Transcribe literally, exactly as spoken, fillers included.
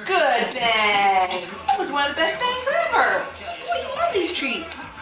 Good bang. That was one of the best bangs ever. We love these treats.